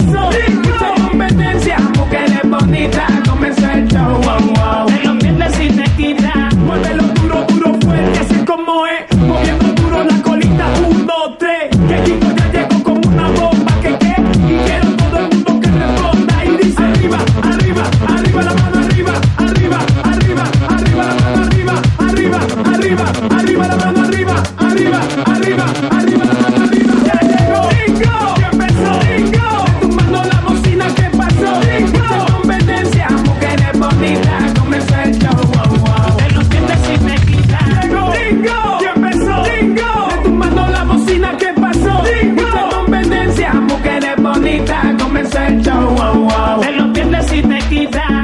empezó. Mucha competencia, mujeres bonitas, comenzó el show. Te lo pierdes y te quitas. Muévelo duro, duro, fuerte, así como es. Moviendo duro la colita, 1, 2, 3. Que Kiko ya llegó con una bomba que qué. Y quiero todo el mundo que responda y dice arriba, arriba, arriba la mano arriba, arriba, arriba, arriba la mano arriba, arriba, arriba, arriba la mano arriba, arriba, arriba, arriba la mano arriba. Ya llegó Dingo, ya empezó Dingo, tumbando la bocina, ¿qué pasó? Dingo, mucha competencia, mujeres bonitas, comenzó el show. Te lo pierdes y te quitas. Llegó Dingo, ya empezó Dingo, retumbando la bocina, ¿qué pasó? Dingo, mucha competencia, mujeres bonitas, comenzó el show. Te lo pierdes y te quitas.